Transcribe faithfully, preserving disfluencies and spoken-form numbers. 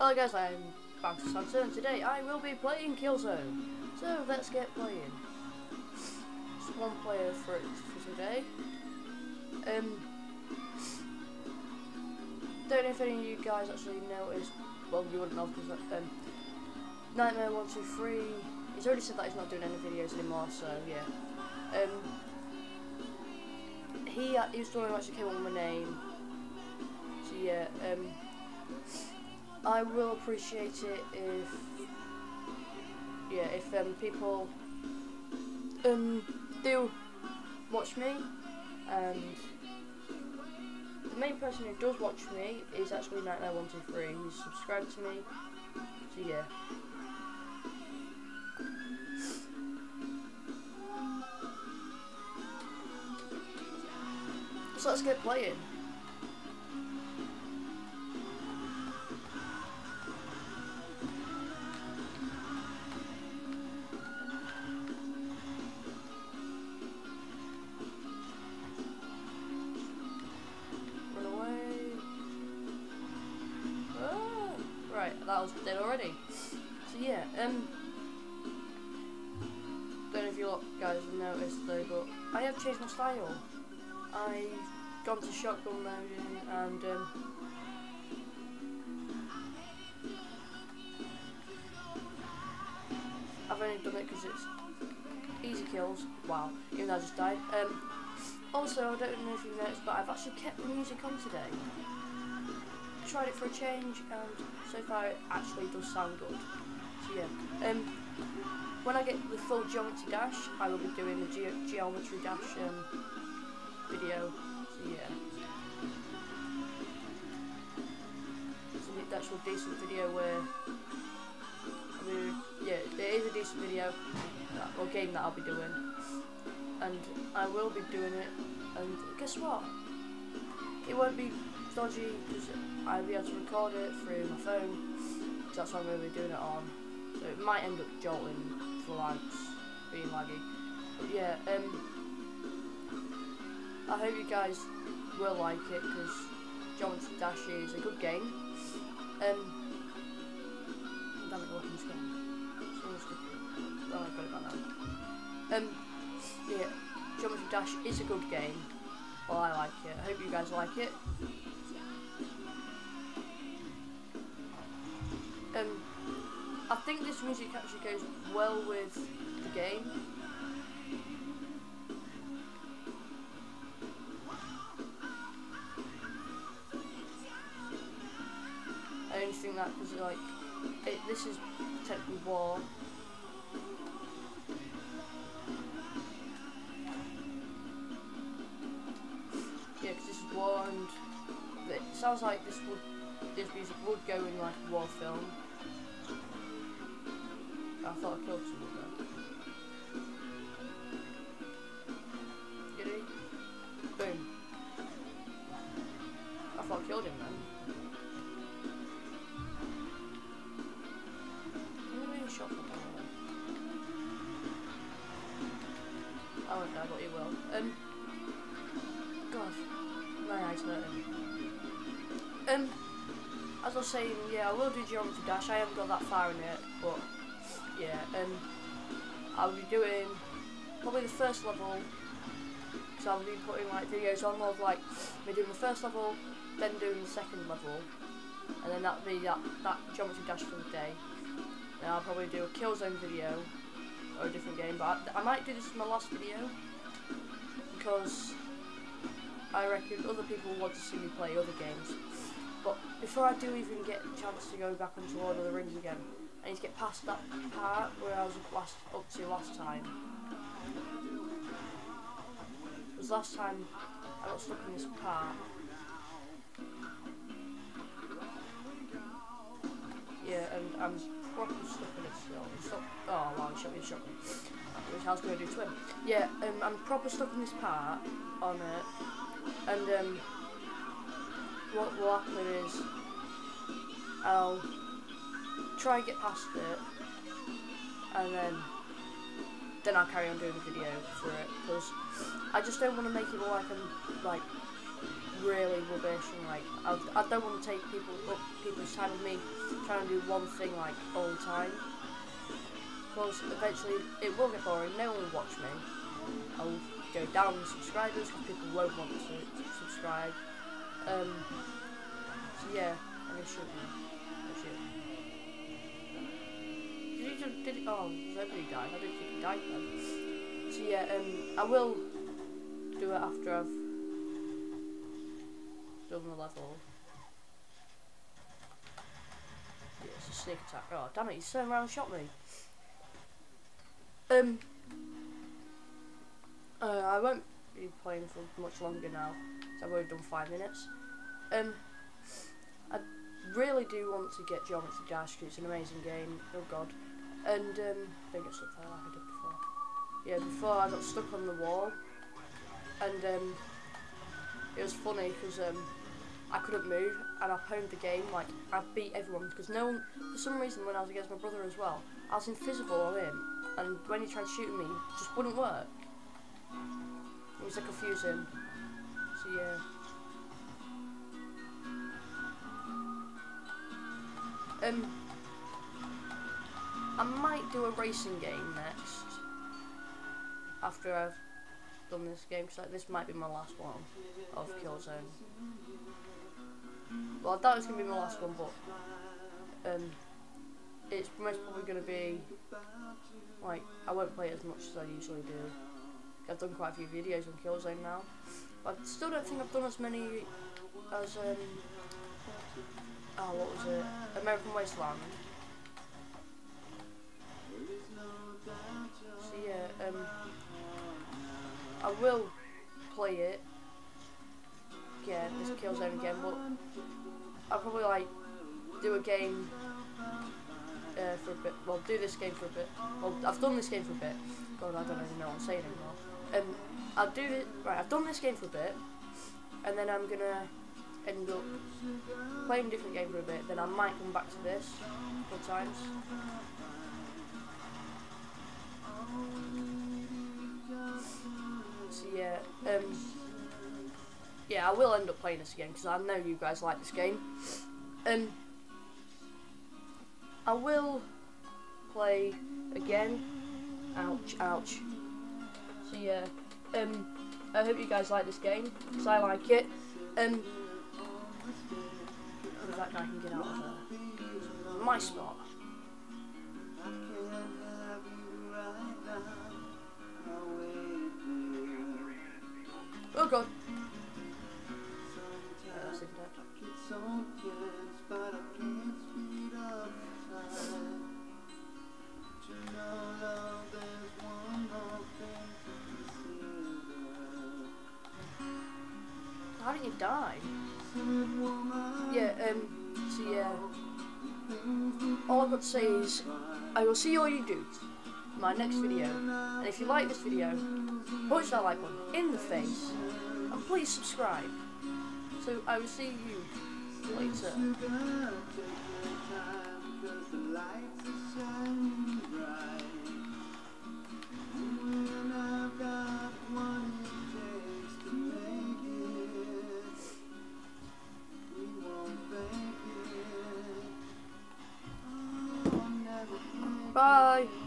Hello guys, I'm Bouncer Santa, and today I will be playing Killzone. So let's get playing. Just one player for for today. Um, don't know if any of you guys actually noticed. Well, you wouldn't know because um, Nightmare one two three. He's already said that he's not doing any videos anymore. So yeah. Um, he uh, he was the one who actually came up with my name. So yeah. Um. I will appreciate it if, yeah, if um, people um, do watch me, and the main person who does watch me is actually Nightmare one two three, who's subscribed to me, so yeah. So let's get playing. That was dead already. So yeah, um, don't know if you lot guys have noticed though, but I have changed my style. I've gone to shotgun loading, and um, I've only done it because it's easy kills. Wow, even though I just died. Um, also, I don't know if you've noticed, but I've actually kept the music on today. Tried it for a change, and so far it actually does sound good. So yeah, um, when I get the full Geometry Dash, I will be doing the Ge Geometry Dash um, video. So yeah, it's an actual decent video where, I mean, yeah, there is a decent video that, or game that I'll be doing, and I will be doing it. And guess what? It won't be dodgy because I'll be able to record it through my phone, because that's what I'm going to be doing it on. So it might end up jolting for lags, being laggy. But yeah, um, I hope you guys will like it, because Geometry Dash is a good game. Um, damn it, the weapon's gone. Oh, I've got it back now. Um, yeah, Geometry Dash is a good game. Well, I like it. I hope you guys like it. Um, I think this music actually goes well with the game. I only think that because like it, this is technically war. Yeah, because this is war, and it sounds like this would this music would go in like a war film. I thought I killed someone there. Did he? Boom. I thought I killed him then. I'm being shot from down there. I won't die, but he will. Um. God, my eyes hurting. Um. As I was saying, yeah, I will do Geometry Dash. I haven't got that far in it, but yeah, um, I'll be doing probably the first level, because I'll be putting like videos on of like me doing the first level, then doing the second level, and then that'll be that, that Geometry Dash for the day. Then I'll probably do a Killzone video, or a different game, but I, I might do this as my last video, because I reckon other people want to see me play other games. But before I do even get a chance to go back onto Lord of the Rings again, I need to get past that part where I was last up to last time. Because last time I got stuck in this part. Yeah, and I'm properly stuck in it still. I'm stuck. Oh wow, he shot me a shotgun. Which I was going to do to him. Yeah, um, I'm proper stuck in this part on it, and um. what will happen is I'll try and get past it, and then then I'll carry on doing the video for it, because I just don't want to make it look like I'm like really rubbish, and like I, I don't want to take people up people's time with me trying to do one thing like all the time, because eventually it will get boring. No one will watch me. I'll go down in subscribers because people won't want to subscribe. Um, so yeah, and it should be. It should. Did he just, did he, oh, nobody died. I didn't think he died then. So yeah, um, I will do it after I've done the level. Yeah, it's a sneak attack. Oh, damn it, he's turned around and shot me. Um, uh, I won't be playing for much longer now, so I've already done five minutes. Um, I really do want to get Geometry Dash because it's an amazing game. Oh god. And um, don't get stuck there like I did before. Yeah, before I got stuck on the wall, and um, it was funny because um, I couldn't move, and I pwned the game. Like I beat everyone because no one, for some reason, when I was against my brother as well, I was invisible on him, and when he tried shooting me, it just wouldn't work. It was like confusing. So yeah. Um, I might do a racing game next after I've done this game, so this might be my last one of Killzone. Well, I thought it was going to be my last one, but um, it's most probably going to be, like, I won't play it as much as I usually do. I've done quite a few videos on Killzone now, but I still don't think I've done as many as, um, oh, what was it? American Wasteland. So yeah, um, I will play it again, this Killzone again, but I'll probably like do a game uh, for a bit. Well, do this game for a bit. Well, I've done this game for a bit. God, I don't even know what I'm saying anymore. Um, I'll do it. Right, I've done this game for a bit, and then I'm gonna end up playing a different game for a bit. Then I might come back to this a couple of times. So yeah, um, yeah, I will end up playing this again because I know you guys like this game. Um, I will play again. Ouch, ouch. So yeah, um, I hope you guys like this game because I like it. Um, if that guy can get out of there. My spot. Oh god. Uh, that's it, how did you die? Yeah, um, so yeah. All I've got to say is, I will see all you dudes in my next video. And if you like this video, punch that like button in the face. And please subscribe. So I will see you later. Bye.